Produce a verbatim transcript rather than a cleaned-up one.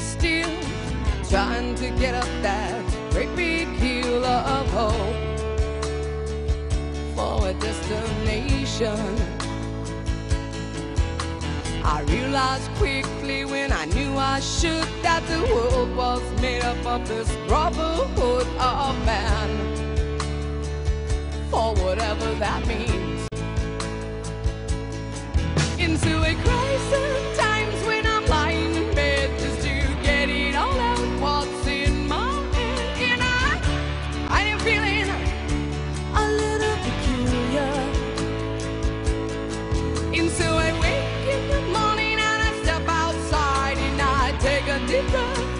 still trying to get up that great big hill of hope for a destination. I realized quickly when I knew I should that the world was made up of this brotherhood of man, for whatever that means. Into a crisis times when I'm lying in bed just to get it all out what's in my head, and I, I am feeling a little peculiar. And so I wake in the morning and I step outside and I take a deep breath